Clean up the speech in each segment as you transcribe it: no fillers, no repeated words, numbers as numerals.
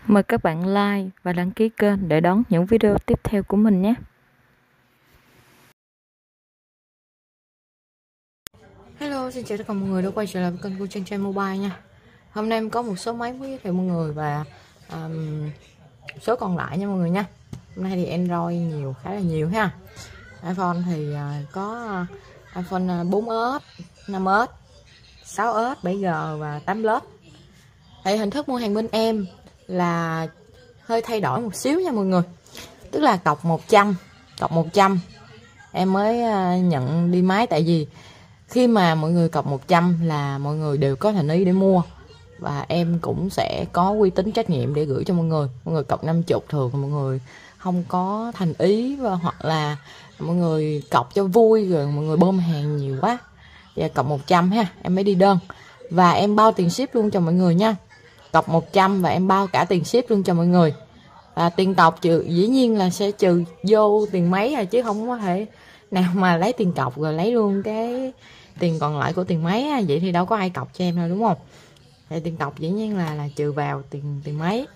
Mời các bạn like và đăng ký kênh để đón những video tiếp theo của mình nhé. Hello, xin chào tất cả mọi người đã quay trở lại với kênh của Trang Trang Mobile nha. Hôm nay em có một số máy muốn giới thiệu mọi người và số còn lại nha mọi người nha. Hôm nay thì Android khá là nhiều ha. iPhone thì có iPhone 4S, 5S, 6S, 7G và 8 Plus. Thì hình thức mua hàng bên em là hơi thay đổi một xíu nha mọi người. Tức là cọc 100 em mới nhận đi máy. Tại vì khi mà mọi người cọc 100 là mọi người đều có thành ý để mua, và em cũng sẽ có uy tín trách nhiệm để gửi cho mọi người. Mọi người cọc 50 thường mọi người không có thành ý, và hoặc là mọi người cọc cho vui rồi mọi người bơm hàng nhiều quá. Và cọc 100 ha, em mới đi đơn và em bao tiền ship luôn cho mọi người nha. Cọc 100 và em bao cả tiền ship luôn cho mọi người. Và tiền cọc trừ dĩ nhiên là sẽ trừ vô tiền máy rồi, chứ không có thể nào mà lấy tiền cọc rồi lấy luôn cái tiền còn lại của tiền máy. Vậy thì đâu có ai cọc cho em đâu, đúng không? Thì tiền cọc dĩ nhiên là trừ vào tiền máy.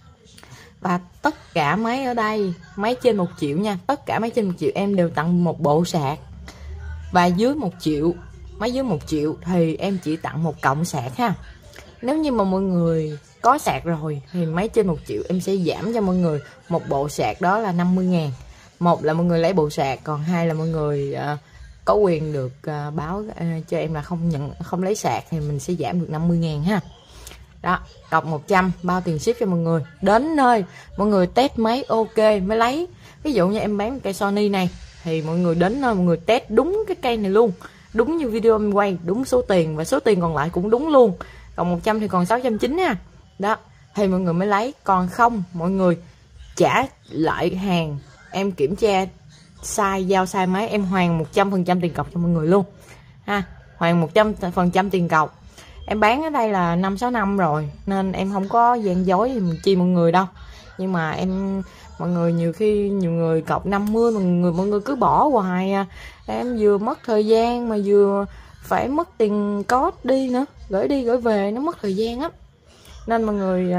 Và tất cả máy ở đây, máy trên 1 triệu nha, tất cả máy trên 1 triệu em đều tặng một bộ sạc. Và dưới 1 triệu, máy dưới 1 triệu thì em chỉ tặng một cọng sạc ha. Nếu như mà mọi người có sạc rồi thì máy trên 1 triệu em sẽ giảm cho mọi người một bộ sạc, đó là 50.000. Một là mọi người lấy bộ sạc, còn hai là mọi người có quyền được báo cho em là không lấy sạc thì mình sẽ giảm được 50.000 ha. Đó, cọc 100 bao tiền ship cho mọi người. Đến nơi mọi người test máy ok mới lấy. Ví dụ như em bán cây Sony này thì mọi người đến nơi mọi người test đúng cái cây này luôn, đúng như video em quay, đúng số tiền, và số tiền còn lại cũng đúng luôn. Còn 100 thì còn 690 ha. Đó, thì mọi người mới lấy. Còn không, mọi người trả lại hàng, em kiểm tra sai, giao sai máy, em hoàn 100% tiền cọc cho mọi người luôn ha. Hoàn 100% tiền cọc. Em bán ở đây là 5-6 năm rồi nên em không có gian dối chi mọi người đâu. Nhưng mà mọi người nhiều khi nhiều người cọc 50, mọi người cứ bỏ hoài à. Em vừa mất thời gian mà vừa phải mất tiền code đi nữa, gửi đi gửi về nó mất thời gian á. Nên mọi người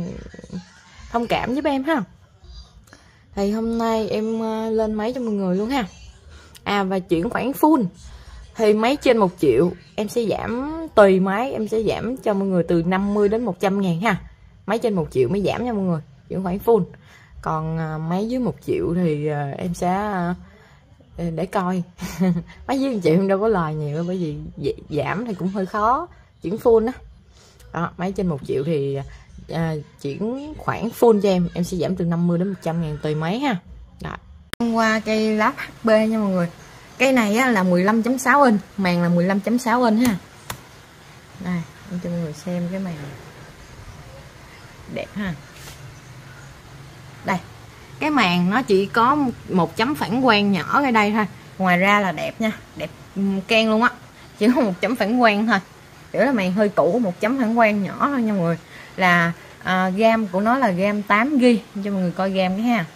thông cảm giúp em ha. Thì hôm nay em lên máy cho mọi người luôn ha. Và chuyển khoản full thì máy trên 1 triệu em sẽ giảm, tùy máy em sẽ giảm cho mọi người từ 50 đến 100 ngàn ha. Máy trên 1 triệu mới giảm nha mọi người, chuyển khoản full. Còn máy dưới 1 triệu thì em sẽ để coi. Máy dưới 1 triệu em đâu có lời nhiều, bởi vì giảm thì cũng hơi khó chuyển full á. Đó, máy trên 1 triệu thì chuyển khoản full cho em sẽ giảm từ 50 đến 100 ngàn tùy máy ha. Đó. Qua cây lắp HP nha mọi người. Cây này á, là 15.6 inch, màn là 15.6 inch ha. Đây, em cho mọi người xem cái màn đẹp ha. Đây, cái màn nó chỉ có một chấm phản quang nhỏ ở đây thôi, ngoài ra là đẹp nha, đẹp keng luôn á. Chỉ có một chấm phản quang thôi, kiểu là màn hơi cũ, một chấm phản quang nhỏ thôi nha mọi người. Là RAM của nó là RAM 8GB, cho mọi người coi RAM cái ha.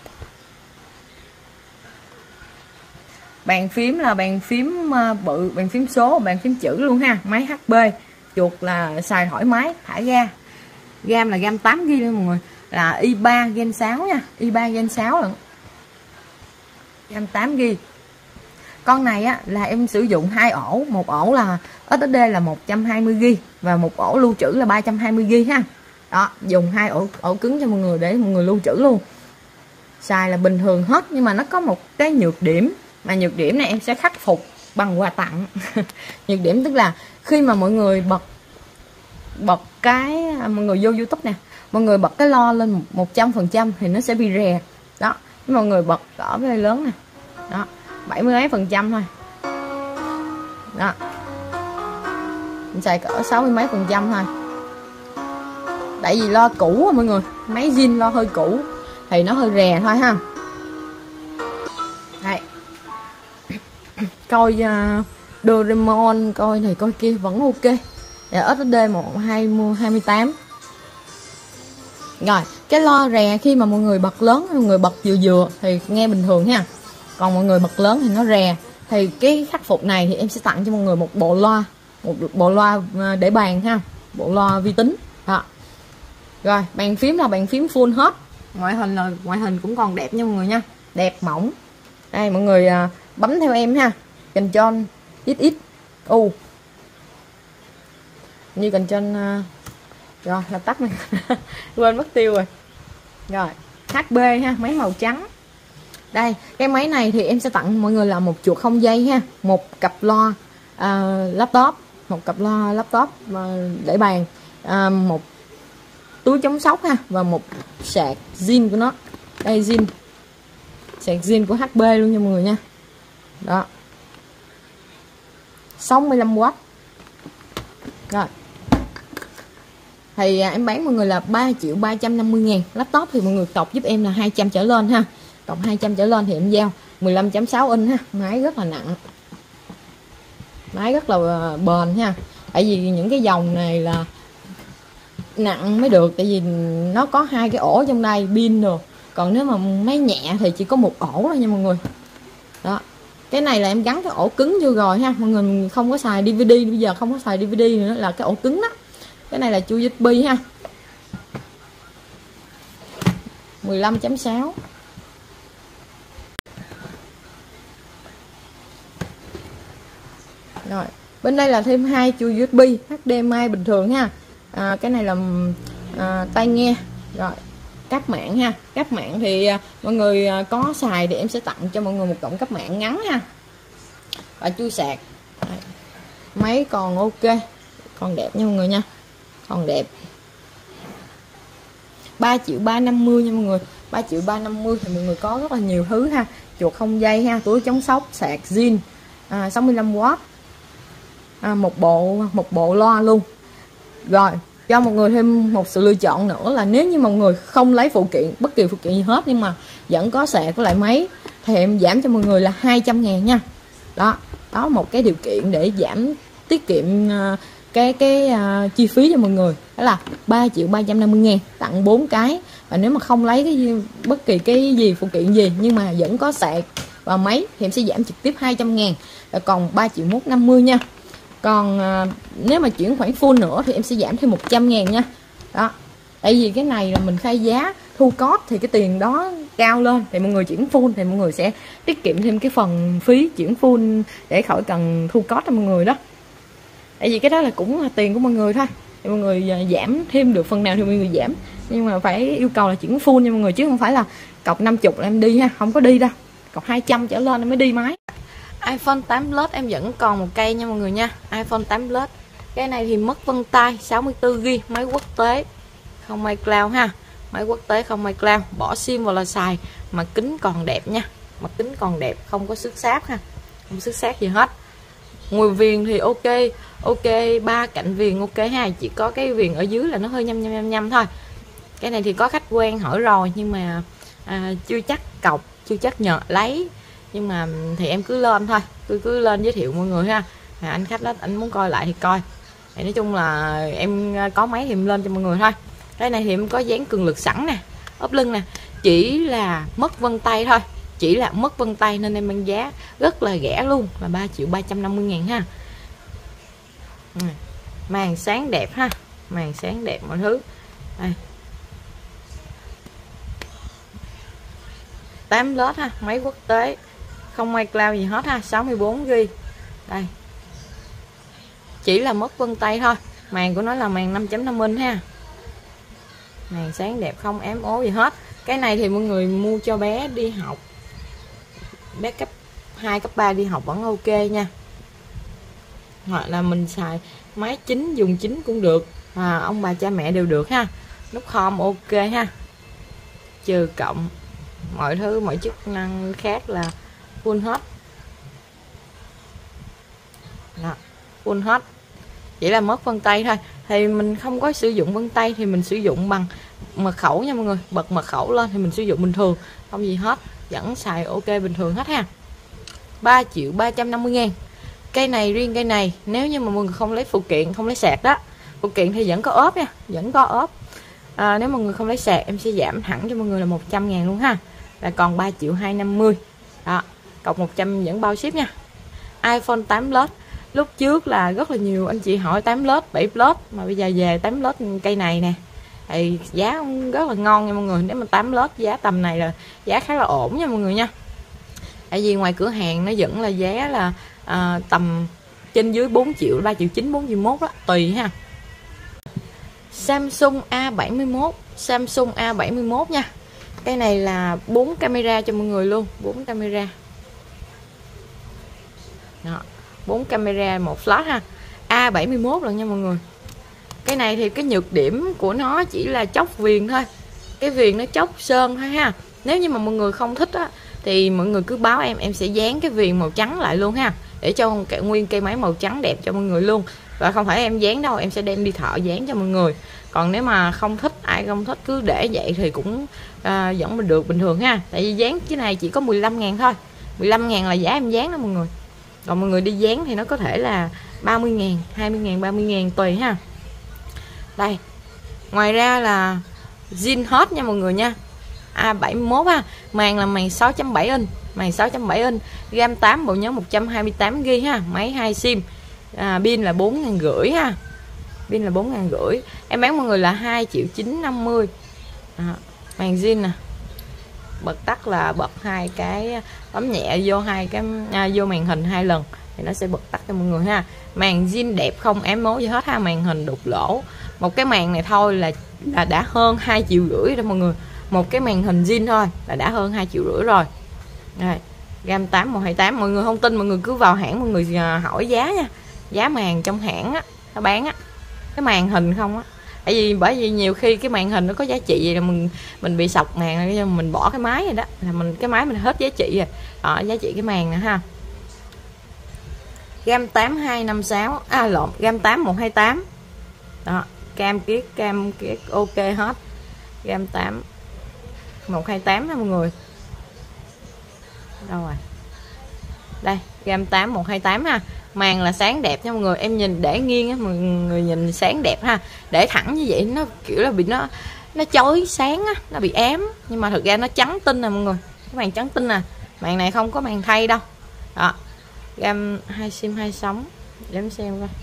Bàn phím là bàn phím bự, bàn phím số, bàn phím chữ luôn ha. Máy HP, chuột là xài thoải mái, thả ga. RAM là RAM 8GB luôn mọi người, là i3 Gen 6 nha, i3 Gen 6 lận, RAM 8GB. Con này á là em sử dụng 2 ổ, một ổ là SSD là 120GB và một ổ lưu trữ là 320GB ha. Đó, dùng 2 ổ cứng cho mọi người để mọi người lưu trữ luôn. Xài là bình thường hết, nhưng mà nó có một cái nhược điểm, mà nhược điểm này em sẽ khắc phục bằng quà tặng. Nhược điểm tức là khi mà mọi người bật cái, mọi người vô YouTube nè, mọi người bật cái lo lên 100% thì nó sẽ bị rè. Đó, mọi người bật ở cái lớn nè, đó 70 mấy % thôi. Đó, mình xài cỡ 60 mấy % thôi. Tại vì lo cũ mọi người, máy zin lo hơi cũ thì nó hơi rè thôi ha. Đây, coi Doraemon, coi này coi kia vẫn ok. SSD 128. Rồi, cái lo rè khi mà mọi người bật lớn, mọi người bật vừa thì nghe bình thường ha. Còn mọi người bật lớn thì nó rè. Thì cái khắc phục này thì em sẽ tặng cho mọi người một bộ loa để bàn ha, bộ loa vi tính. Đó. Rồi bàn phím là bàn phím full hết, ngoại hình cũng còn đẹp nha mọi người nha, đẹp mỏng. Đây mọi người bấm theo em ha, Control XX U như Control rồi là tắt này quên mất tiêu rồi. Rồi HB ha, máy màu trắng. Đây cái máy này thì em sẽ tặng mọi người là một chuột không dây ha, một cặp loa laptop, một cặp loa laptop để bàn, một túi chống sốc ha, và một sạc zin của nó. Đây zin, sạc zin của HB luôn nha mọi người nha. Đó 65W. Rồi thì em bán mọi người là 3.350.000. Laptop thì mọi người cọc giúp em là 200 trở lên ha, cọc 200 trở lên thì em giao 15.6 inch ha. Máy rất là nặng, máy rất là bền ha, tại vì những cái dòng này là nặng mới được, tại vì nó có 2 cái ổ trong đây pin rồi, còn nếu mà máy nhẹ thì chỉ có một ổ thôi nha mọi người. Đó cái này là em gắn cái ổ cứng vô rồi ha, mọi người không có xài DVD, bây giờ không có xài DVD nữa, là cái ổ cứng đó. Cái này là chui USB ha, 15.6. Rồi bên đây là thêm 2 chui USB HDMI bình thường ha. Cái này là tai nghe. Rồi cáp mạng ha, cáp mạng thì mọi người có xài thì em sẽ tặng cho mọi người một cổng cáp mạng ngắn ha, và chui sạc. Đây. Máy còn ok, còn đẹp nha mọi người nha, còn đẹp. 3.350.000 nha mọi người, 3.350.000 thì mọi người có rất là nhiều thứ ha, chuột không dây ha, túi chống sốc, sạc zin, 65W, một bộ loa luôn. Rồi cho mọi người thêm một sự lựa chọn nữa là nếu như mọi người không lấy phụ kiện, bất kỳ phụ kiện gì hết, nhưng mà vẫn có sạc với lại máy thì em giảm cho mọi người là 200.000 nha. Đó một cái điều kiện để giảm tiết kiệm cái chi phí cho mọi người, đó là 3.350.000 tặng 4 cái. Và nếu mà không lấy bất kỳ cái gì phụ kiện gì nhưng mà vẫn có sạc và máy thì em sẽ giảm trực tiếp 200.000, là còn 3.150.000 nha. Còn nếu mà chuyển khoản full nữa thì em sẽ giảm thêm 100.000 nha. Đó, tại vì cái này là mình khai giá thu cót thì cái tiền đó cao lên, thì mọi người chuyển full thì mọi người sẽ tiết kiệm thêm cái phần phí chuyển full để khỏi cần thu cót cho mọi người đó. Tại vì cái đó là cũng là tiền của mọi người thôi, thì mọi người giảm thêm được phần nào thì mọi người giảm, nhưng mà phải yêu cầu là chuyển full nha mọi người, chứ không phải là cọc 50 là em đi ha, không có đi đâu, cọc 200 trở lên em mới đi máy. iPhone 8 Plus em vẫn còn một cây nha mọi người nha, iPhone 8 Plus. Cái này thì mất vân tay, 64GB, máy quốc tế, không iCloud ha, máy quốc tế không iCloud, bỏ sim vào là xài, mà kính còn đẹp nha, mặt kính còn đẹp, không có xước sáp ha, không xước sáp gì hết. Ngùi viền thì ok, 3 cạnh viền ok ha, chỉ có cái viền ở dưới là nó hơi nhăm thôi. Cái này thì có khách quen hỏi rồi, nhưng mà chưa chắc cọc, chưa chắc nhờ lấy, nhưng mà thì em cứ lên thôi, cứ lên giới thiệu mọi người ha. Anh khách đó anh muốn coi lại thì coi. Thì nói chung là em có máy thì em lên cho mọi người thôi. Cái này thì em có dán cường lực sẵn nè, ốp lưng nè, chỉ là mất vân tay thôi, chỉ là mất vân tay nên em bán giá rất là rẻ luôn, là 3.350.000 ha. Màn sáng đẹp ha, màn sáng đẹp mọi thứ. Đây 8 Plus ha, máy quốc tế, không iCloud gì hết ha, 64GB. Đây chỉ là mất vân tay thôi, màn của nó là màn 5.5 inch ha, màn sáng đẹp, không ém ố gì hết. Cái này thì mọi người mua cho bé đi học, bé cấp 2, cấp 3 đi học vẫn ok nha, hoặc là mình xài máy chính, dùng chính cũng được, ông bà cha mẹ đều được ha. Nút home ok ha, trừ cộng, mọi thứ, mọi chức năng khác là full hết. Đó, full hết, chỉ là mất vân tay thôi. Thì mình không có sử dụng vân tay thì mình sử dụng bằng mật khẩu nha mọi người, bật mật khẩu lên thì mình sử dụng bình thường, không gì hết, vẫn xài ok bình thường hết ha. 3.350.000. Cây này, riêng cây này nếu như mà mọi người không lấy phụ kiện, không lấy sạc đó, phụ kiện thì vẫn có ốp nha, vẫn có ốp. Nếu mọi người không lấy sạc em sẽ giảm thẳng cho mọi người là 100.000 luôn ha, là còn 3.250.000. Đó, cọc 100 vẫn bao ship nha. iPhone 8 Plus, lúc trước là rất là nhiều anh chị hỏi 8 Plus, 7 Plus, mà bây giờ về 8 Plus cây này nè, thì giá cũng rất là ngon nha mọi người. Nếu mà 8 lớp giá tầm này là giá khá là ổn nha mọi người nha. Tại vì ngoài cửa hàng nó vẫn là giá là tầm trên dưới 4 triệu, 3 triệu 9, 4 triệu 1 đó, tùy ha. Samsung A71, Samsung A71 nha. Cái này là 4 camera cho mọi người luôn, 4 camera. Đó, 4 camera, một flash ha. A71 lần nha mọi người. Cái này thì cái nhược điểm của nó chỉ là chóc viền thôi. Cái viền nó chóc sơn thôi ha. Nếu như mà mọi người không thích á thì mọi người cứ báo em sẽ dán cái viền màu trắng lại luôn ha, để cho nguyên cây máy màu trắng đẹp cho mọi người luôn. Và không phải em dán đâu, em sẽ đem đi thợ dán cho mọi người. Còn nếu mà không thích, ai không thích cứ để vậy thì cũng vẫn được bình thường ha. Tại vì dán cái này chỉ có 15.000 thôi. 15.000 là giá em dán đó mọi người. Còn mọi người đi dán thì nó có thể là 30.000, 20.000, 30.000 tùy ha. Đây. Ngoài ra là zin hết nha mọi người nha. A71 ha, màn là màn 6.7 inch, màn 6.7 inch, RAM 8, bộ nhớ 128GB ha, máy 2 sim. Pin là 4.500 ha. Pin là 4.500. Em bán mọi người là 2.950.000. Màn zin nè. Bật tắt là bật hai cái, bấm nhẹ vô hai cái vô màn hình 2 lần thì nó sẽ bật tắt cho mọi người ha. Màn zin đẹp không ém mố gì hết ha, màn hình đục lỗ. Một cái màn này thôi là đã hơn 2,5 triệu đó mọi người. Một cái màn hình zin thôi là đã hơn 2,5 triệu rồi. Đây, RAM 8 128, mọi người không tin mọi người cứ vào hãng mọi người hỏi giá nha. Giá màn trong hãng á, nó bán á, cái màn hình không á. Bởi vì nhiều khi cái màn hình nó có giá trị vậy là mình bị sọc màn, mình bỏ cái máy rồi đó, là cái máy mình hết giá trị rồi. Đó, giá trị cái màn nè ha. RAM 8256, RAM 8 128. Đó, cam kiết ok hết. RAM 8 128 đó mọi người. Đâu rồi? Đây, RAM 8 128 ha. Màn là sáng đẹp nha mọi người. Em nhìn để nghiêng á, mọi người nhìn sáng đẹp ha. Để thẳng như vậy nó kiểu là bị nó chói sáng á, nó bị ém. Nhưng mà thực ra nó trắng tinh nè mọi người. Cái màn trắng tinh nè. Màn này không có màn thay đâu. Đó. RAM 2 sim 2 sóng. Để em xem coi.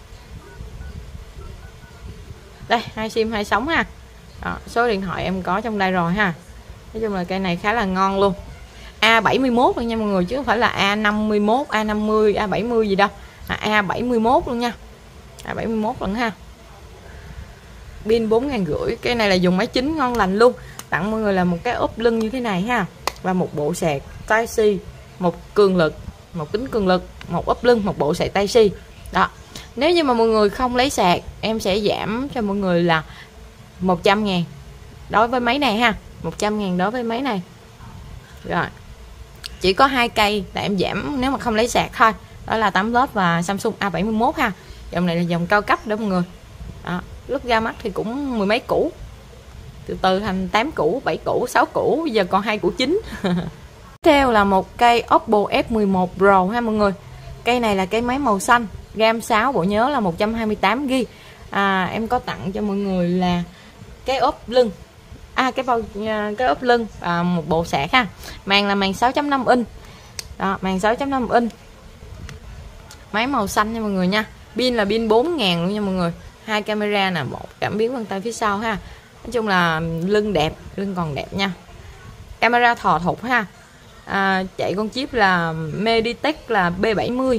Đây, 2 sim 2 sóng ha. Đó, số điện thoại em có trong đây rồi ha. Nói chung là cây này khá là ngon luôn. A71 luôn nha mọi người, chứ không phải là A51, A50, A70 gì đâu. A71 luôn nha. A71 luôn ha. Pin 4.500. Cái này là dùng máy chính ngon lành luôn. Tặng mọi người là một cái ốp lưng như thế này ha. Và một bộ sạc Type-C, một cường lực, một kính cường lực, một ốp lưng, một bộ sạc Type-C. Đó. Nếu như mà mọi người không lấy sạc, em sẽ giảm cho mọi người là 100.000 đối với máy này ha. 100.000 đối với máy này. Rồi. Chỉ có 2 cây là em giảm nếu mà không lấy sạc thôi. Đó là 8 lớp và Samsung A71 ha. Dòng này là dòng cao cấp đó mọi người. Đó. Lúc ra mắt thì cũng mười mấy củ. Từ từ thành 8 củ, 7 củ, 6 củ, bây giờ còn 2 củ chính. Tiếp theo là một cây Oppo F11 Pro ha mọi người. Cây này là cái máy màu xanh, RAM 6, bộ nhớ là 128GB. Em có tặng cho mọi người là cái ốp lưng. Cái ốp lưng và một bộ sạc ha. Màn là màn 6.5 inch. Đó, màn 6.5 inch. Máy màu xanh nha mọi người nha. Pin là pin 4.000 luôn nha mọi người. 2 camera nè, một cảm biến vân tay phía sau ha. Nói chung là lưng đẹp, lưng còn đẹp nha. Camera thò thục ha. Chạy con chip là Meditech là B70.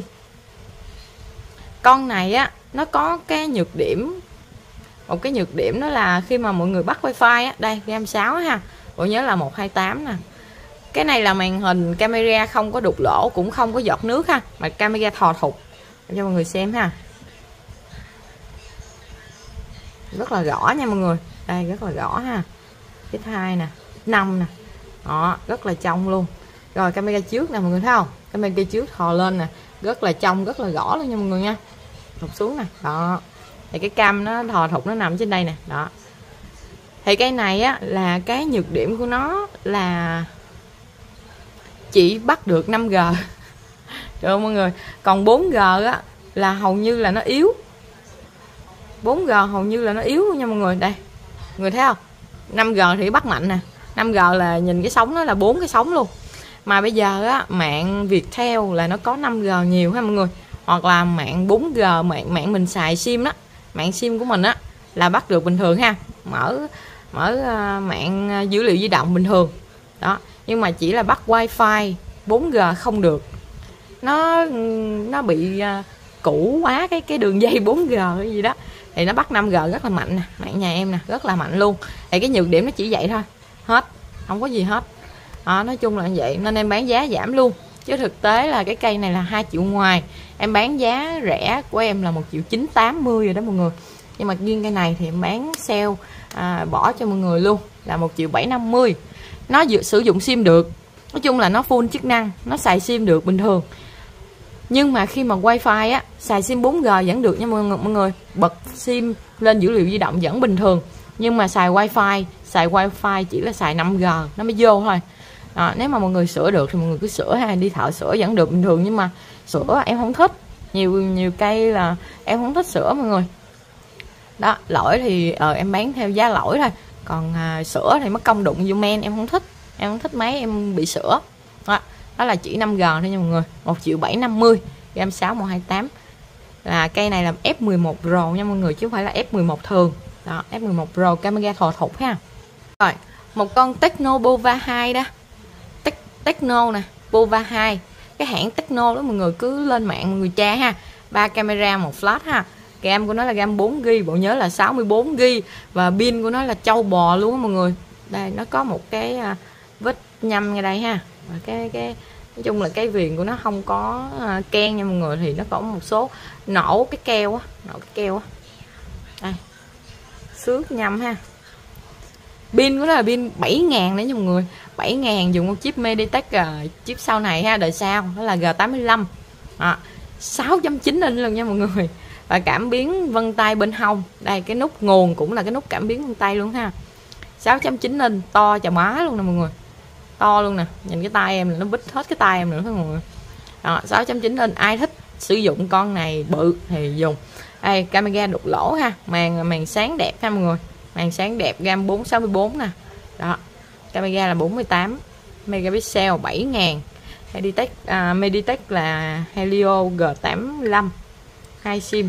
Con này á nó có cái nhược điểm. Một cái nhược điểm đó là khi mà mọi người bắt wifi á, đây RAM 6 ha, bộ nhớ là 128 nè. Cái này là màn hình camera không có đục lỗ, cũng không có giọt nước ha, mà camera thò thục cho mọi người xem ha. Rất là rõ nha mọi người. Đây rất là rõ ha. Cái 2 nè, 5 nè. Đó, rất là trong luôn. Rồi camera trước nè mọi người thấy không? Camera trước thò lên nè, rất là trong, rất là rõ luôn nha mọi người nha. Thụt xuống nè. Đó. Thì cái cam nó thò thục nó nằm trên đây nè. Đó. Thì cái này á là cái nhược điểm của nó là chỉ bắt được 5G. Được không mọi người? Còn 4G á là hầu như là nó yếu. 4G hầu như là nó yếu nha mọi người. Đây. Mọi người thấy không? 5G thì bắt mạnh nè. 5G là nhìn cái sóng nó là 4 cái sóng luôn. Mà bây giờ á mạng Viettel là nó có 5G nhiều ha mọi người. Hoặc là mạng 4G, mạng mình xài sim đó, mạng sim của mình á là bắt được bình thường ha. mở mạng dữ liệu di động bình thường đó, nhưng mà chỉ là bắt wifi 4G không được, nó bị cũ quá cái đường dây 4G cái gì đó, thì nó bắt 5G rất là mạnh nè, mạng nhà em nè rất là mạnh luôn. Thì cái nhược điểm nó chỉ vậy thôi, hết, không có gì hết. Nói chung là như vậy nên em bán giá giảm luôn, chứ thực tế là cái cây này là 2 triệu ngoài, em bán giá rẻ của em là 1.980.000 rồi đó mọi người. Nhưng mà riêng cây này thì em bán sale bỏ cho mọi người luôn là 1.750.000. Nó sử dụng sim được, nói chung là nó full chức năng, nó xài sim được bình thường. Nhưng mà khi mà wifi á, xài sim 4G vẫn được nha mọi người, bật sim lên dữ liệu di động vẫn bình thường. Nhưng mà xài wifi chỉ là xài 5G nó mới vô thôi. Nếu mà mọi người sửa được thì mọi người cứ sửa ha, đi thợ sửa vẫn được bình thường. Nhưng mà sửa em không thích, nhiều cây là em không thích sửa mọi người. Đó, lỗi thì em bán theo giá lỗi thôi. Còn sửa thì mất công đụng vô men, em không thích máy em bị sửa. Đó là chỉ 5G thôi nha mọi người, 1.750.000, gam 6128. Là cây này là F11 Pro nha mọi người, chứ không phải là F11 thường. Đó, F11 Pro camera thò thục ha. Rồi, một con Tecno Bova 2 đó. Tecno nè, Bova 2. Cái hãng Tecno đó mọi người cứ lên mạng mọi người tra ha. 3 camera, 1 flash ha. RAM của nó là RAM 4GB, bộ nhớ là 64GB và pin của nó là trâu bò luôn á mọi người. Đây nó có một cái vết nhâm ngay đây ha. Và cái nói chung là cái viền của nó không có ken nha mọi người, thì nó có một số nổ cái keo á, đây xước nhâm ha. Pin của nó là pin 7.000 đấy nha mọi người, 7.000 dùng một chip Mediatek, chip sau này ha, đời sau đó là G85, 6.9 inch luôn nha mọi người. Và cảm biến vân tay bên hông, đây cái nút nguồn cũng là cái nút cảm biến vân tay luôn ha. 6.9 inch to chà má luôn nè mọi người, to luôn nè, nhìn cái tay em là nó bít hết cái tay em nữa mọi người. 6.9 inch, ai thích sử dụng con này bự thì dùng. Đây camera đục lỗ ha, màn sáng đẹp ha mọi người, màn sáng đẹp, RAM 464 nè. Đó, camera là 48 megapixel, 7.000. Mediatek là Helio G85, 2 sim.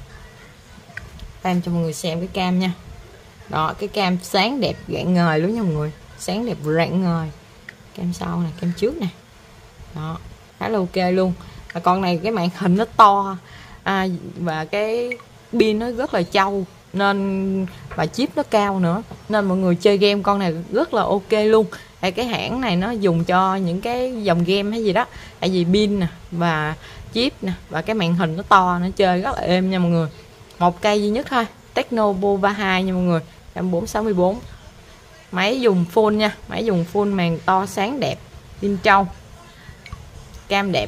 Em cho mọi người xem cái cam nha. Đó, cái cam sáng đẹp rạng ngời luôn nha mọi người, sáng đẹp rạng ngời. Cam sau này, cam trước nè. Đó, khá là ok luôn. Và con này cái màn hình nó to, và cái pin nó rất là trâu, nên và chip nó cao nữa, nên mọi người chơi game con này rất là ok luôn. Tại cái hãng này nó dùng cho những cái dòng game hay gì đó, tại vì pin nè và chip nè và cái màn hình nó to, nó chơi rất là êm nha mọi người. Một cây duy nhất thôi, Tecno Bova 2 nha mọi người, 464. Máy dùng full nha, máy dùng full, màn to sáng đẹp, pin trâu, cam đẹp.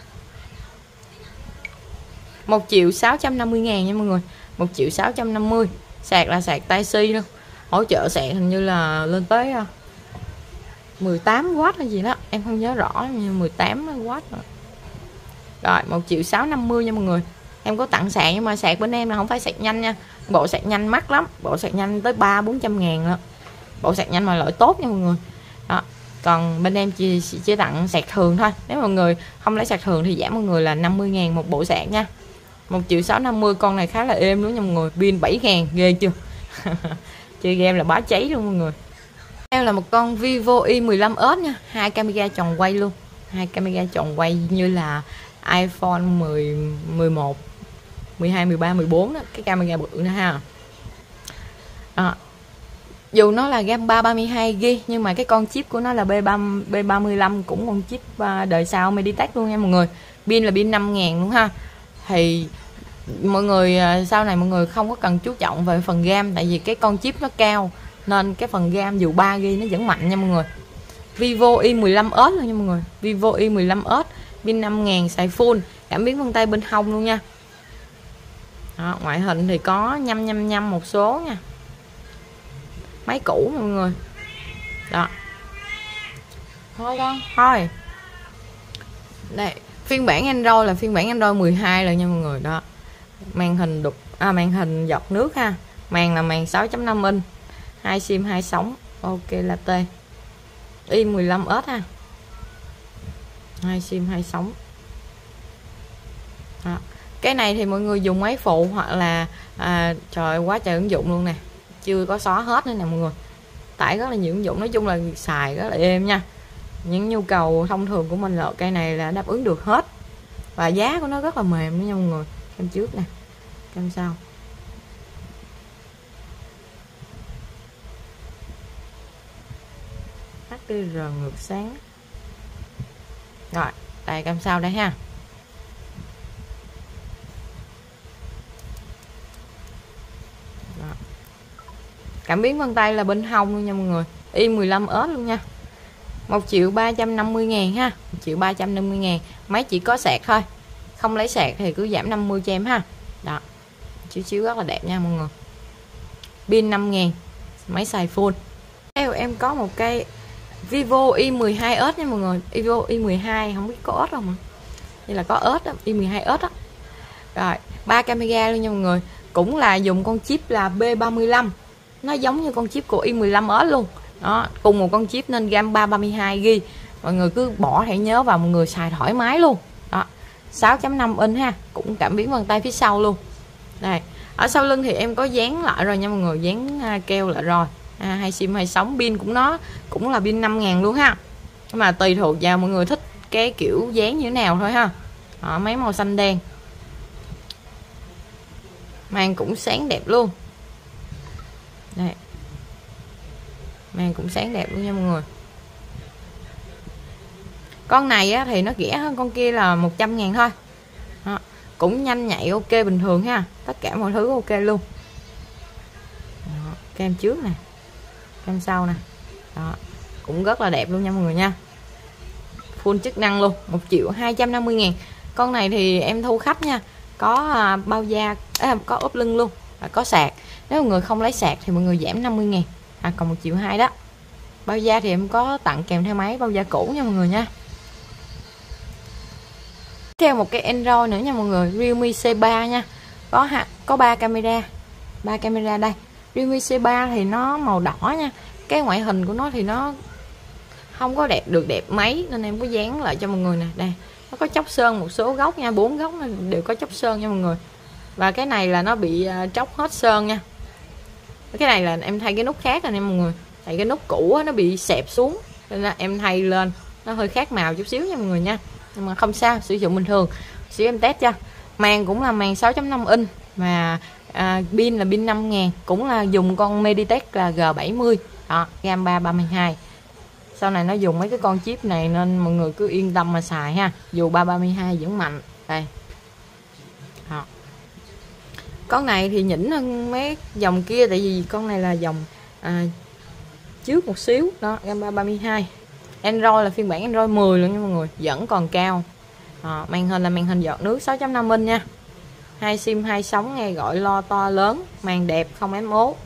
1.650.000 nha mọi người, 1.650.000. Sạc là sạc Type-C luôn, hỗ trợ sạc hình như là lên tới 18W hay gì đó, em không nhớ rõ, nhưng 18W rồi. 1.650.000 nha mọi người. Em có tặng sạc, nhưng mà sạc bên em là không phải sạc nhanh nha, bộ sạc nhanh mắc lắm, bộ sạc nhanh tới 300-400.000 đó, bộ sạc nhanh mà loại tốt nha mọi người. Đó, còn bên em chỉ tặng sạc thường thôi. Nếu mọi người không lấy sạc thường thì giảm mọi người là 50.000 một bộ sạc nha. 1.650.000, con này khá là êm nữa nha mọi người, pin 7.000, ghê chưa. Chơi game là bá cháy luôn mọi người. Đây là một con Vivo Y15s nha, 2 camera tròn quay luôn, 2 camera tròn quay như là iPhone 10, 11, 12, 13, 14 đó, cái camera bự nữa ha. Dù nó là RAM 332GB nhưng mà cái con chip của nó là B35, cũng con chip đời sau Mediatek luôn nha mọi người. Pin là pin 5.000 luôn ha. Thì mọi người sau này mọi người không có cần chú trọng về phần RAM, tại vì cái con chip nó cao nên cái phần RAM dù 3GB nó vẫn mạnh nha mọi người. Vivo Y15s luôn nha mọi người, Vivo Y15s, pin 5.000, xài full, cảm biến vân tay bên hông luôn nha. Đó, ngoại hình thì có nhăm một số nha, máy cũ mọi người. Đó, thôi con thôi. Đây phiên bản Android là phiên bản Android 12 rồi nha mọi người. Đó, màn hình đục, màn hình giọt nước ha, màn là màn 6.5 inch, 2 sim 2 sóng, ok latte. Y15s ha, 2 sim 2 sóng. Đó, cái này thì mọi người dùng máy phụ hoặc là trời quá trời ứng dụng luôn nè, chưa có xóa hết nữa nè mọi người. Tải rất là nhiều ứng dụng, nói chung là xài rất là êm nha. Những nhu cầu thông thường của mình là cây này là đáp ứng được hết, và giá của nó rất là mềm nữa nha mọi người. Cam trước nè, cam sau. HTR ngược sáng. Rồi, đây cam sau đây ha. Đó. Cảm biến vân tay là bên hông luôn nha mọi người. Y15S luôn nha. 1.350.000 ha. 1.350.000. Máy chỉ có sạc thôi. Không lấy sạc thì cứ giảm 50 cho em ha. Đó. Chiếu rất là đẹp nha mọi người. Pin 5.000. Máy xài full. Theo em có một cây Vivo Y12S nha mọi người. Vivo Y12 không biết có S không ạ? Đây là có S đó, Y12S đó. Rồi, 3 camera luôn nha mọi người. Cũng là dùng con chip là B35. Nó giống như con chip của Y15S luôn. Đó, cùng một con chip nên RAM 332GB. Mọi người cứ bỏ thẻ nhớ vào, mọi người xài thoải mái luôn. Đó, 6.5 inch ha, cũng cảm biến vân tay phía sau luôn. Đây, ở sau lưng thì em có dán lại rồi nha mọi người, dán keo lại rồi. Hai sim hai sóng, pin cũng cũng là pin 5.000 luôn ha. Nhưng mà tùy thuộc vào mọi người thích cái kiểu dán như thế nào thôi ha. Đó, máy màu xanh đen. Màn cũng sáng đẹp luôn. Đây. Màn cũng sáng đẹp luôn nha mọi người. Con này á, thì nó rẻ hơn con kia là 100.000 thôi. Đó. Cũng nhanh nhạy ok bình thường ha. Tất cả mọi thứ ok luôn. Đó. Cam trước nè, cam sau nè. Đó. Cũng rất là đẹp luôn nha mọi người nha. Full chức năng luôn. 1.250.000. Con này thì em thu khách nha. Có bao da, có ốp lưng luôn, có sạc. Nếu mọi người không lấy sạc thì mọi người giảm 50.000. Còn 1.200.000 đó. Bao da thì em có tặng kèm theo máy bao da cũ nha mọi người nha. Theo một cái Android nữa nha mọi người, Realme C3 nha. Có 3 camera. 3 camera đây. Realme C3 thì nó màu đỏ nha. Cái ngoại hình của nó thì nó không có được đẹp mấy nên em có dán lại cho mọi người nè. Đây, nó có chóc sơn một số góc nha, 4 góc đều có chóc sơn nha mọi người. Và cái này là nó bị tróc hết sơn nha. Cái này là em thay cái nút khác rồi nè mọi người. Tại cái nút cũ nó bị xẹp xuống nên là em thay lên, nó hơi khác màu chút xíu nha mọi người nha. Nhưng mà không sao, sử dụng bình thường. Xíu em test cho. Màn cũng là màn 6.5 inch và pin là pin 5.000, cũng là dùng con Meditech là G70. Đó, RAM 332. Sau này nó dùng mấy cái con chip này nên mọi người cứ yên tâm mà xài ha. Dù 332 vẫn mạnh. Đây. Đó. Con này thì nhỉnh hơn mấy dòng kia, tại vì con này là dòng trước một xíu. Đó, RAM 332. Android là phiên bản Android 10 luôn nha mọi người, vẫn còn cao. Màn hình là màn hình giọt nước 6.5 inch nha. Hai sim hai sóng, nghe gọi lo to lớn, màn đẹp không ém ố.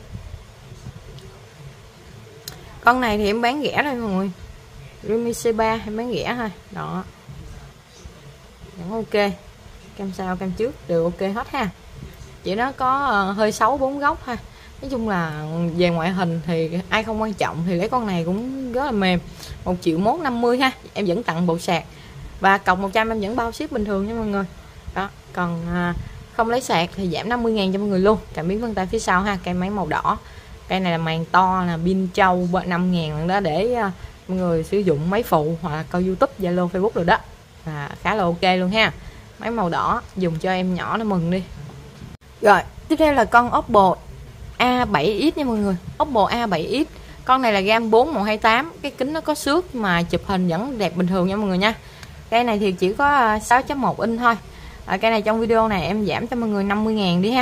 Con này thì em bán rẻ thôi mọi người. Realme C3 em bán rẻ thôi. Đó. Vẫn ok. Cam sau cam trước đều ok hết ha. Chỉ nó có hơi xấu 4 góc thôi. Nói chung là về ngoại hình thì ai không quan trọng thì lấy con này cũng rất là mềm. 1.150.000 ha. Em vẫn tặng bộ sạc. Và cộng 100 em vẫn bao ship bình thường nha mọi người. Đó. Còn không lấy sạc thì giảm 50.000 cho mọi người luôn. Cảm biến vân tay phía sau ha. Cây máy màu đỏ. Cây này là màn to, là pin trâu 5.000 đó, để mọi người sử dụng máy phụ hoặc là coi YouTube, Zalo, Facebook rồi đó. Khá là ok luôn ha. Máy màu đỏ dùng cho em nhỏ nó mừng đi. Rồi, tiếp theo là con Oppo A7X nha mọi người. Oppo A7X. Con này là RAM 4128, cái kính nó có xước mà chụp hình vẫn đẹp bình thường nha mọi người nha. Cây này thì chỉ có 6.1 inch thôi. Cây này trong video này em giảm cho mọi người 50.000 đi ha.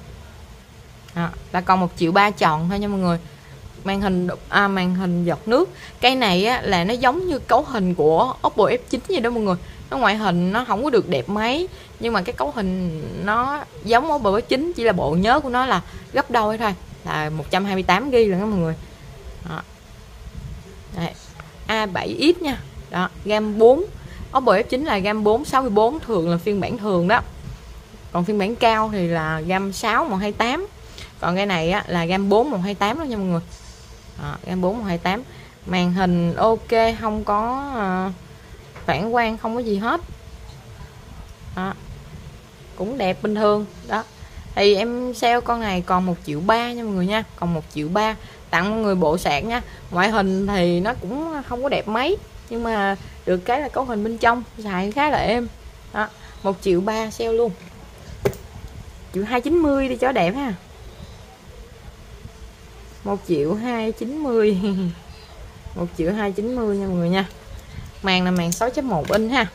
Là còn 1.300.000 tròn thôi nha mọi người. Màn hình giọt nước. Cây này á, là nó giống như cấu hình của Oppo F9 vậy đó mọi người. Nó ngoại hình nó không có được đẹp mấy, nhưng mà cái cấu hình nó giống Oppo F9, chỉ là bộ nhớ của nó là gấp đôi thôi, là 128GB luôn đó mọi người. Đó. Đây. A7X nha. Đó, RAM 4. Oppo F9 là RAM 464, thường là phiên bản thường đó. Còn phiên bản cao thì là RAM 6128. Còn cái này á, là RAM 4128 đó nha mọi người. RAM 4128. Màn hình ok, không có phản quang, không có gì hết. Đó. Cũng đẹp bình thường đó. Thì em sale con này còn 1,3 triệu nha mọi người nha, còn 1,3 triệu, tặng mọi người bộ sạc nha. Ngoại hình thì nó cũng không có đẹp mấy, nhưng mà được cái là cấu hình bên trong xài khá là êm đó. 1,3 triệu sale luôn, 1,290 triệu đi cho đẹp ha. 1,290 triệu 1,290 triệu nha mọi người nha. Màn là màn 6.1 inch ha.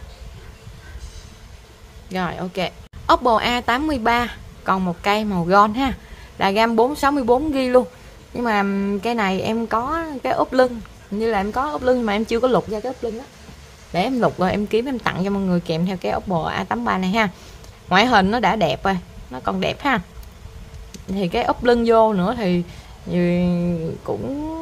Rồi ok. Oppo A83 còn một cây màu gold ha, là RAM 464GB luôn. Nhưng mà cái này em có cái ốp lưng, như là em có ốp lưng mà em chưa có lục ra cái ốp lưng đó. Để em lục rồi em kiếm em tặng cho mọi người kèm theo cái Oppo A83 này ha. Ngoại hình nó đã đẹp rồi, nó còn đẹp ha. Thì cái ốp lưng vô nữa thì cũng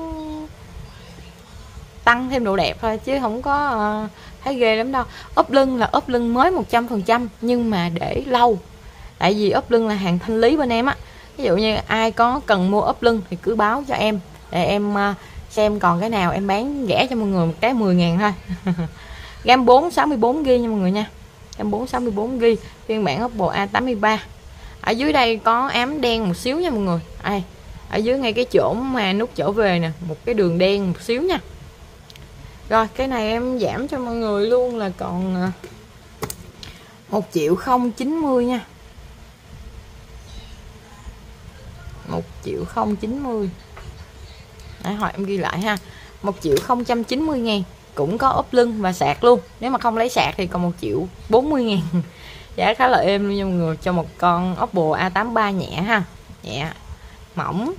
tăng thêm độ đẹp thôi, chứ không có thấy ghê lắm đâu. Ốp lưng là ốp lưng mới 100%, nhưng mà để lâu. Tại vì ốp lưng là hàng thanh lý bên em á. Ví dụ như ai có cần mua ốp lưng thì cứ báo cho em, để em xem còn cái nào em bán rẻ cho mọi người một cái 10.000 thôi. RAM 464GB nha mọi người nha. RAM 464GB phiên bản Oppo A83. Ở dưới đây có ám đen một xíu nha mọi người. Đây, ở dưới ngay cái chỗ mà nút trở về nè, một cái đường đen một xíu nha. Rồi cái này em giảm cho mọi người luôn là còn 1,090 triệu nha. 1,090 triệu. Đấy, hỏi em ghi lại ha. 1.090.000 cũng có ốp lưng và sạc luôn. Nếu mà không lấy sạc thì còn 1.040.000. Giá khá là êm luôn nha mọi người, cho một con Oppo A83 nhẹ ha, nhẹ mỏng,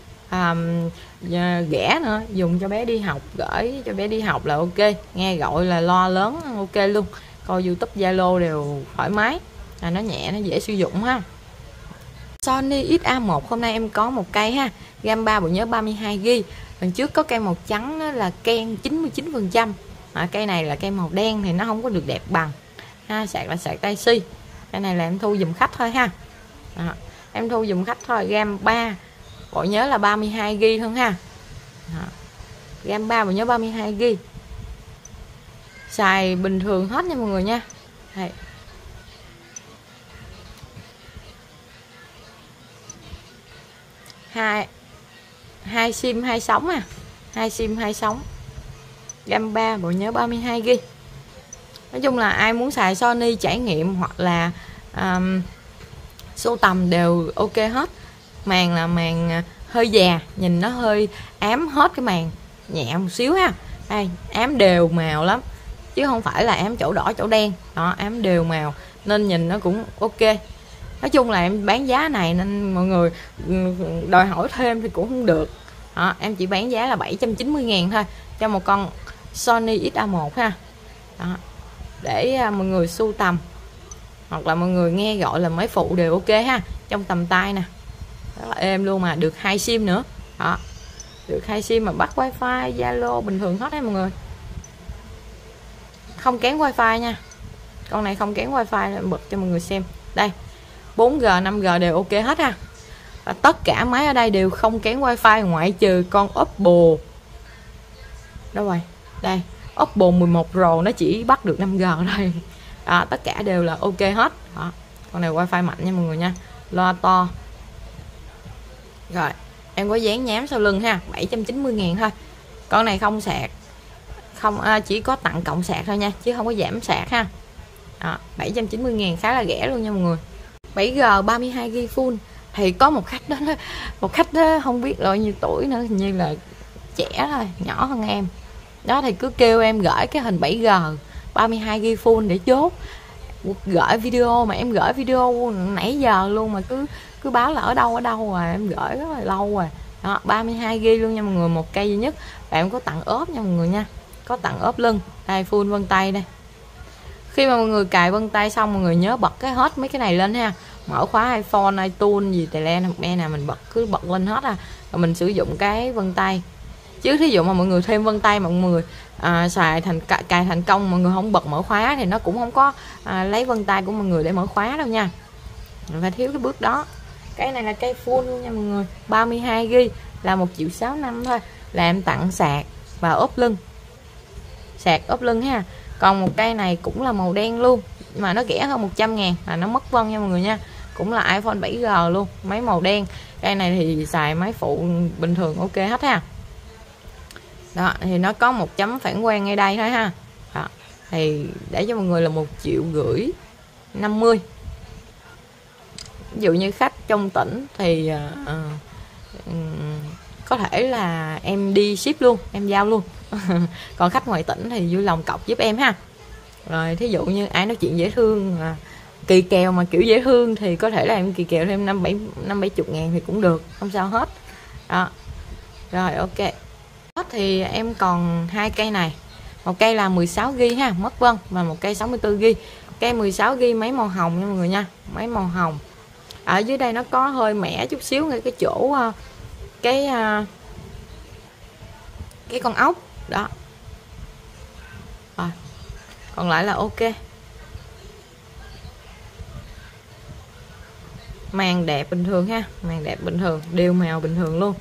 rẻ nữa, dùng cho bé đi học, gửi cho bé đi học là ok, nghe gọi là loa lớn ok luôn, coi YouTube Zalo đều thoải mái, nó nhẹ, nó dễ sử dụng ha. Sony XA1 hôm nay em có một cây ha, RAM 3 bộ nhớ 32GB. Lần trước có cây màu trắng là ken 99%, cây này là cây màu đen thì nó không có được đẹp bằng ha. Sạc là sạc Type-C. Cái này là em thu dùm khách thôi ha. Đó, em thu dùm khách thôi. RAM 3 bộ nhớ là 32GB thôi ha. Đó, RAM 3 bộ nhớ 32GB, xài bình thường hết nha mọi người nha. Đây. Hai sim hai sóng à, 2 sim 2 sóng, RAM 3 bộ nhớ 32GB. Nói chung là ai muốn xài Sony trải nghiệm hoặc là sưu tầm đều ok hết. Màn là màn hơi già, nhìn nó hơi ám hết cái màn, nhẹ một xíu ha. Đây, ám đều màu lắm, chứ không phải là ám chỗ đỏ chỗ đen. Đó, ám đều màu nên nhìn nó cũng ok. Nói chung là em bán giá này nên mọi người đòi hỏi thêm thì cũng không được. Đó, em chỉ bán giá là 790.000 thôi cho một con Sony XA1 ha. Đó, để mọi người sưu tầm hoặc là mọi người nghe gọi là máy phụ đều ok ha. Trong tầm tay nè, rất là êm luôn, mà được 2 sim nữa. Đó, được 2 sim mà bắt wifi Zalo bình thường hết đấy mọi người, không kén wifi nha. Con này không kén wifi, em bật cho mọi người xem. Đây, 4G 5G đều ok hết ha. Và tất cả máy ở đây đều không kén wifi, ngoại trừ con Oppo. Đâu rồi, đây Oppo 11 Pro nó chỉ bắt được 5G thôi. Đó, tất cả đều là ok hết. Đó, con này wifi mạnh nha mọi người nha, loa to. Rồi em có dán nhám sau lưng ha, 790.000 thôi. Con này không sạc, không chỉ có tặng cộng sạc thôi nha, chứ không có giảm sạc ha. Đó, 790.000 khá là rẻ luôn nha mọi người. 7G 32GB full. Thì có một khách đó, không biết bao nhiêu tuổi nữa, hình như là trẻ thôi, nhỏ hơn em. Đó thì cứ kêu em gửi cái hình 7G 32GB full để chốt. Gửi video mà em gửi video nãy giờ luôn mà cứ báo là ở đâu rồi, em gửi rất là lâu rồi. Đó, 32GB luôn nha mọi người, một cây duy nhất. Và em có tặng ốp nha mọi người nha, có tặng ốp lưng. Đây, full vân tay đây. Khi mà mọi người cài vân tay xong, mọi người nhớ bật cái hết mấy cái này lên ha. Mở khóa iPhone, iTunes gì tè len hoặc me nào mình cứ bật lên hết à. Rồi mình sử dụng cái vân tay. Chứ thí dụ mà mọi người thêm vân tay mọi người xài cài thành công, mọi người không bật mở khóa thì nó cũng không có lấy vân tay của mọi người để mở khóa đâu nha. Mình phải thiếu cái bước đó. Cái này là cây full luôn nha mọi người, 32GB là 1.650.000 thôi, là em tặng sạc và ốp lưng. Sạc ốp lưng ha. Còn một cây này cũng là màu đen luôn, mà nó rẻ hơn 100.000, là nó mất vân nha mọi người nha. cũng là iPhone 7G luôn, máy màu đen. Cây này thì xài máy phụ bình thường ok hết ha. Đó thì nó có một chấm phản quang ngay đây thôi ha. Đó, thì để cho mọi người là 1.550.000. Ví dụ như khách trong tỉnh thì có thể là em đi ship luôn, em giao luôn. Còn khách ngoài tỉnh thì vui lòng cọc giúp em ha. Rồi thí dụ như ai nói chuyện dễ thương, kỳ kèo mà kiểu dễ thương thì có thể là em kỳ kèo thêm 50-70 ngàn thì cũng được, không sao hết. Đó. Rồi ok. Thì em còn hai cây này. Một cây là 16GB ha, mất vân, và một cây 64GB. Cây 16GB máy màu hồng nha mọi người nha, máy màu hồng. Ở dưới đây nó có hơi mẻ chút xíu ngay cái chỗ cái con ốc đó. Rồi. Còn lại là ok. Màn đẹp bình thường ha, màn đẹp bình thường, đều màu bình thường luôn.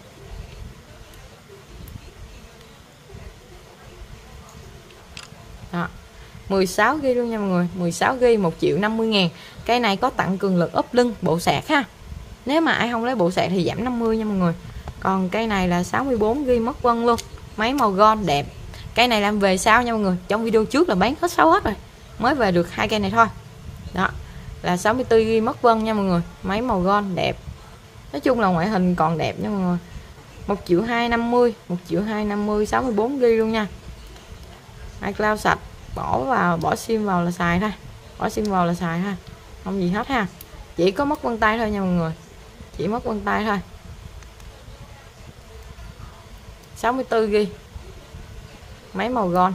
Đó. 16GB luôn nha mọi người, 16GB 1.050.000. Cái này có tặng cường lực ốp lưng, bộ sạc ha. Nếu mà ai không lấy bộ sạc thì giảm 50 nha mọi người. Còn cây này là 64GB mất vân luôn, máy màu gold đẹp. Cây này làm về sao nha mọi người, trong video trước là bán hết 6 hết rồi, mới về được hai cây này thôi. Đó là 64GB mất vân nha mọi người, máy màu gold đẹp. Nói chung là ngoại hình còn đẹp nha mọi người. 1.250.000, 1.250.000, 64GB luôn nha. iCloud sạch, bỏ sim vào là xài thôi, bỏ sim vào là xài ha, không gì hết ha. Chỉ có mất vân tay thôi nha mọi người, chỉ mất vân tay thôi. 64GB, máy màu gold.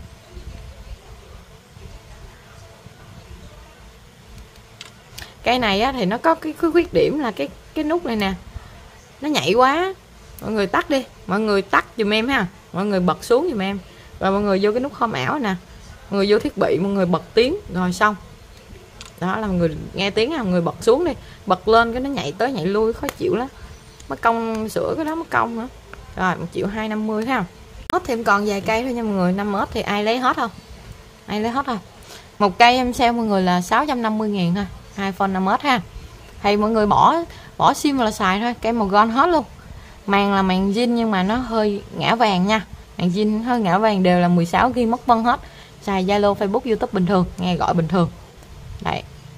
Cây này á, thì nó có cái khuyết điểm là cái nút này nè, nó nhạy quá. Mọi người tắt đi, mọi người tắt giùm em ha, mọi người bật xuống giùm em. Rồi mọi người vô cái nút home ảo nè, mọi người vô thiết bị, mọi người bật tiếng rồi xong. Đó là mọi người nghe tiếng là mọi người bật xuống đi, bật lên cái nó nhảy tới nhảy lui khó chịu lắm. Mất công sửa cái đó mất công nữa. Rồi 1.250.000 ha. Hết thêm còn vài cây thôi nha mọi người. 5S thì ai lấy hết không? Ai lấy hết không? Một cây em sale mọi người là 650.000 thôi, iPhone 5S ha. Thì mọi người bỏ sim vào là xài thôi, cây màu gold hết luôn. Màn là màn zin nhưng mà nó hơi ngã vàng nha. Màn zin hơi ngã vàng, đều là 16GB mất vân hết. Xài Zalo, Facebook, YouTube bình thường, nghe gọi bình thường. Đấy.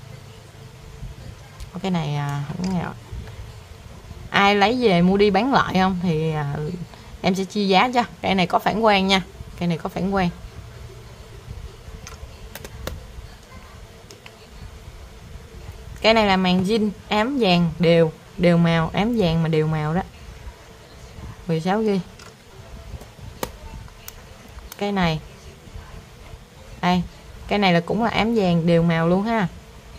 Cái này không nghe. Ai lấy về mua đi bán lại không thì em sẽ chia giá cho. Cái này có phản quang nha, cái này có phản quang. Cái này là màn zin ám vàng đều màu, ám vàng mà đều màu đó. 16GB. Cái này đây, cái này là cũng là ám vàng đều màu luôn ha,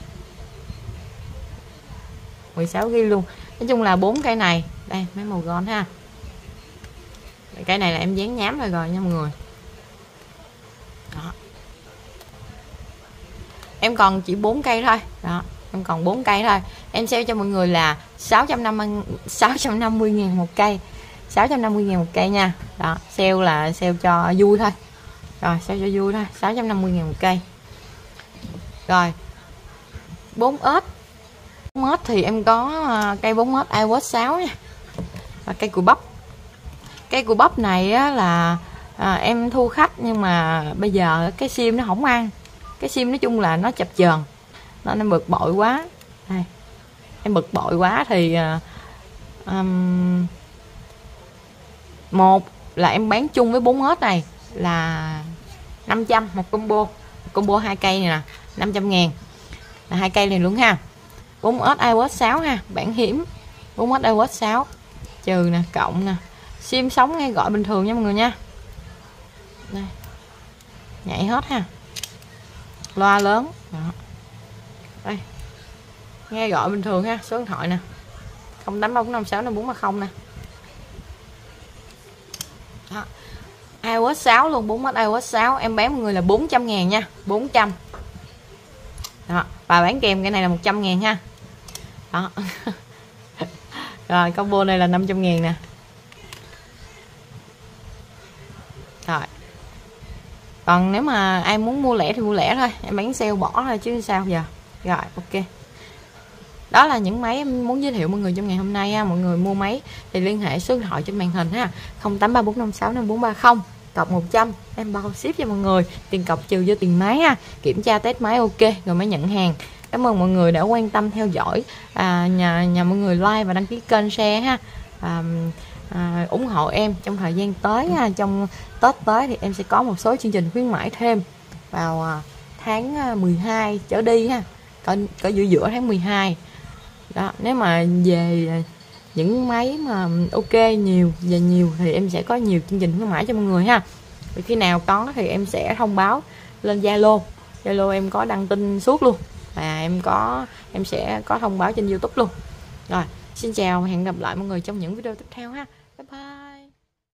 16GB luôn. Nói chung là 4 cái này đây, mấy màu gold ha. Cái này là em dán nhám rồi nha mọi người. Đó. Em còn chỉ 4 cây thôi. Đó, em còn 4 cây thôi. Em sale cho mọi người là 650.000 một cây. 650.000 một cây nha. Đó, sale là sale cho vui thôi. Rồi, sale cho vui thôi, 650.000 một cây. Rồi. 4S. 4S thì em có cây 4S iWatch 6 nha. Và cây cùi bắp. Cây cùi bắp này á, là em thu khách nhưng mà bây giờ cái sim nó không ăn. Cái sim nói chung là nó chập chờn, nên em bực bội quá. Đây. Em bực bội quá thì một là em bán chung với 4S này là 500 một combo 2 cây này nè, 500.000 là 2 cây này luôn ha. 4S iWatch 6 ha, bản hiếm. 4S iWatch 6 trừ nè, cộng nè, sim sống nghe gọi bình thường nha mọi người nha. Đây. Nhảy hết ha, loa lớn. Đó. Đây. Nghe gọi bình thường ha, số điện thoại nè 0834565430 nè. Đó. iWatch 6 luôn, 4S iWatch 6 em bán mọi người là 400.000 nha, 400. Đó, và bán kèm cái này là 100.000 ha. Đó. Rồi combo này là 500.000 nè. Rồi. Còn nếu mà ai muốn mua lẻ thì mua lẻ thôi, em bán sale bỏ thôi chứ sao giờ. Rồi ok. Đó là những máy em muốn giới thiệu mọi người trong ngày hôm nay ha. Mọi người mua máy thì liên hệ số điện thoại trên màn hình ha, 0834565430 cọc 100 em bao ship cho mọi người, tiền cọc trừ vô tiền máy ha, kiểm tra test máy ok rồi mới nhận hàng. Cảm ơn mọi người đã quan tâm theo dõi, nhà mọi người like và đăng ký kênh, share ha, ủng hộ em trong thời gian tới ha. Trong Tết tới thì em sẽ có một số chương trình khuyến mãi thêm vào tháng 12 trở đi ha, cỡ giữa tháng 12 đó. Nếu mà về những máy mà ok nhiều thì em sẽ có nhiều chương trình khuyến mãi cho mọi người ha. Vì khi nào có thì em sẽ thông báo lên Zalo em có đăng tin suốt luôn, và em sẽ có thông báo trên YouTube luôn. Rồi, xin chào và hẹn gặp lại mọi người trong những video tiếp theo ha.